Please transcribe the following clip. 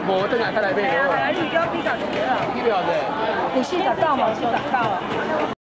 无等下再来买。 来你要比较多啦。 比较的。 有40到嘛，40到啊。